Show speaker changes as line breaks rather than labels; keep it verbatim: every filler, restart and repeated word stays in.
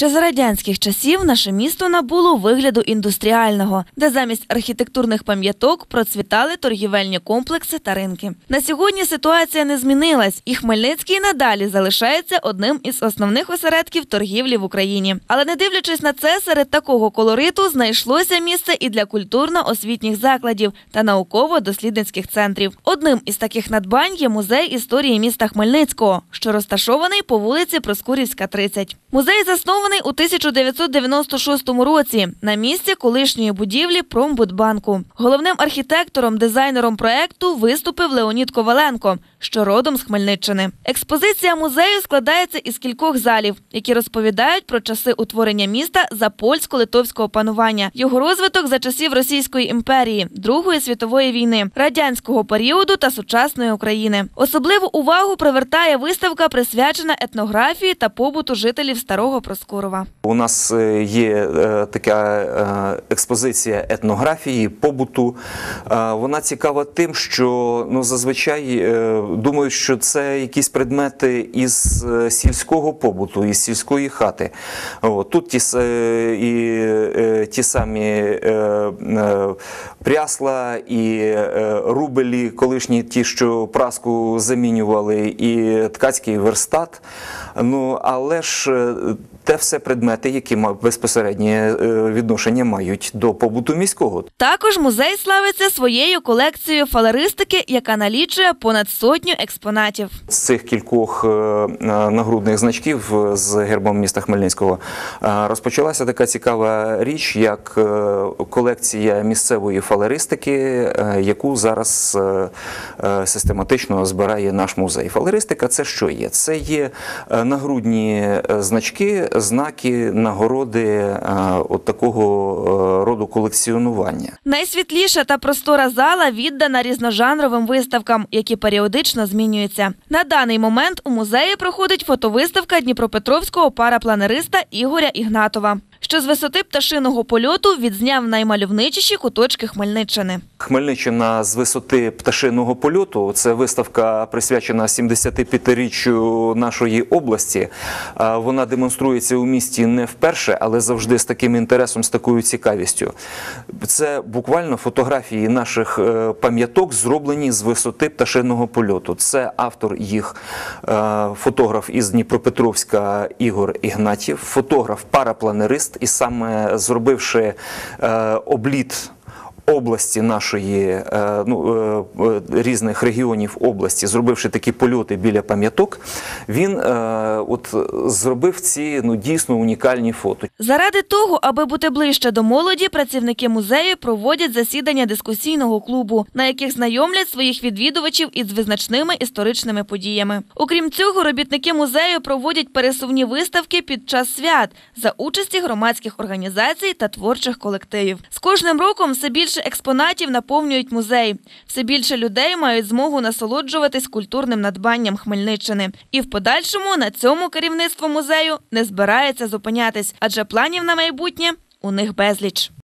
Ще за радянських часів наше місто набуло вигляду індустріального, де замість архітектурних пам'яток процвітали торгівельні комплекси та ринки. На сьогодні ситуація не змінилась, і Хмельницький надалі залишається одним із основних осередків торгівлі в Україні. Але не дивлячись на це, серед такого колориту знайшлося місце і для культурно-освітніх закладів та науково-дослідницьких центрів. Одним із таких надбань є музей історії міста Хмельницького, що розташований по вулиці Проскурівська, тридцять. Музей заснований у тисяча дев'ятсот дев'яносто шостому році на місці колишньої будівлі Промбудбанку. Головним архітектором, дизайнером проекту виступив Леонід Коваленко, що родом з Хмельниччини. Експозиція музею складається із кількох залів, які розповідають про часи утворення міста за польсько-литовського панування, його розвиток за часів Російської імперії, Другої світової війни, радянського періоду та сучасної України. Особливу увагу привертає виставка, присвячена етнографії та побуту жителів Старого Проскурова.
У нас є така експозиція етнографії, побуту. Вона цікава тим, що ну, зазвичай думають, що це якісь предмети із сільського побуту, із сільської хати. Тут ті, і ті самі прясла, і рубелі, колишні ті, що праску замінювали, і ткацький верстат. Ну, але ж те все предмети, які безпосереднє відношення мають до побуту міського.
Також музей славиться своєю колекцією фалеристики, яка налічує понад сотню експонатів.
З цих кількох нагрудних значків з гербом міста Хмельницького розпочалася така цікава річ, як колекція місцевої фалеристики, яку зараз систематично збирає наш музей. Фалеристика – це що є? Це є нагрудні значки, знаки, нагороди от такого роду колекціонування.
Найсвітліша та простора зала віддана різножанровим виставкам, які періодично змінюються. На даний момент у музеї проходить фотовиставка дніпропетровського парапланериста Ігоря Ігнатова, що з висоти пташиного польоту відзняв наймальовничіші куточки Хмельниччини.
Хмельниччина з висоти пташиного польоту – це виставка, присвячена сімдесятип'ятиріччю нашої області. Вона демонструється у місті не вперше, але завжди з таким інтересом, з такою цікавістю. Це буквально фотографії наших пам'яток, зроблені з висоти пташиного польоту. Це автор їх, фотограф із Дніпропетровська Ігор Ігнатів, фотограф-парапланерист, і саме зробивши обліт області нашої, ну, різних регіонів області, зробивши такі польоти біля пам'яток, він от зробив ці ну, дійсно унікальні фото.
Заради того, аби бути ближче до молоді, працівники музею проводять засідання дискусійного клубу, на яких знайомлять своїх відвідувачів із визначними історичними подіями. Окрім цього, робітники музею проводять пересувні виставки під час свят за участі громадських організацій та творчих колективів. З кожним роком все більше експонатів наповнюють музей. Все більше людей мають змогу насолоджуватись культурним надбанням Хмельниччини. І в подальшому на цьому керівництво музею не збирається зупинятись, адже планів на майбутнє у них безліч.